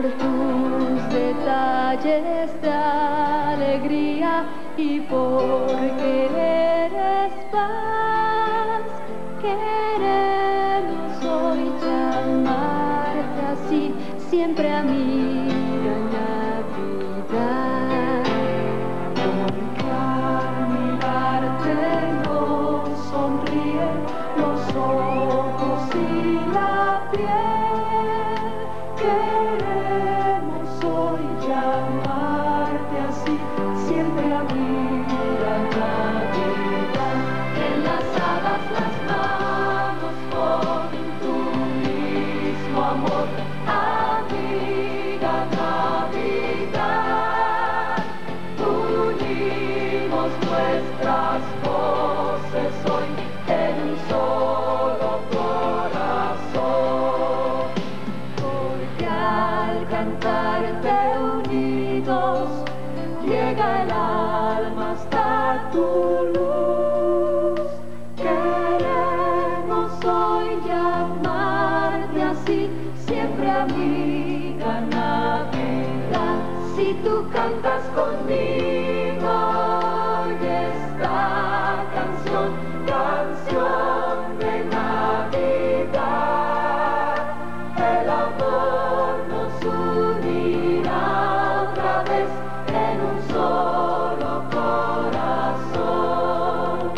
por tus detalles de alegría y porque eres paz. Queremos hoy llamarte así, siempre amiga Navidad. Porque al mirarte nos sonríen los ojos y la piel. Queremos hoy llamarte así, siempre amiga Navidad. Enlazadas las manos con tu mismo amor, amiga Navidad. Unimos nuestras voces hoy en un solo corazón, porque al cantarte unidos llega el alma hasta tu luz. Queremos hoy llamarte así, siempre amiga Navidad. Si tú cantas conmigo hoy esta canción, canción de Navidad, el amor nos unirá otra vez en un solo corazón.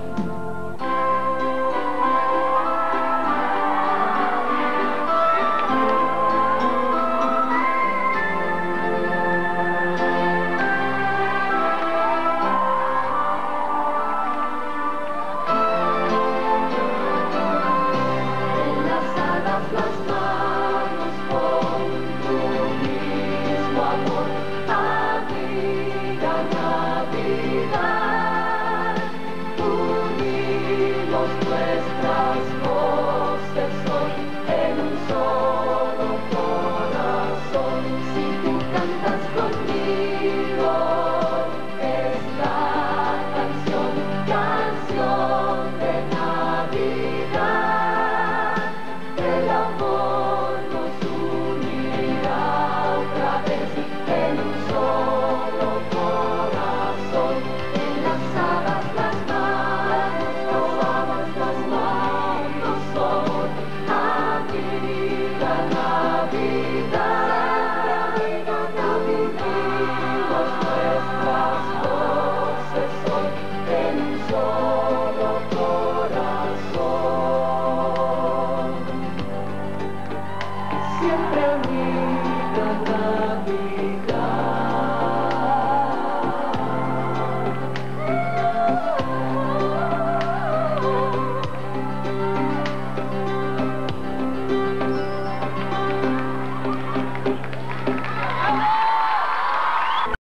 Enlazadas las manos con tu mismo amor, amiga Navidad. Unimos nuestras voces hoy en un solo corazón. Si tú cantas conmigo esta canción, canción de Navidad, el amor nos unirá otra vez en un solo corazón. Enlazadas las manos son amiga Navidad. Unimos nuestras voces hoy en un solo corazón, siempre amiga Navidad.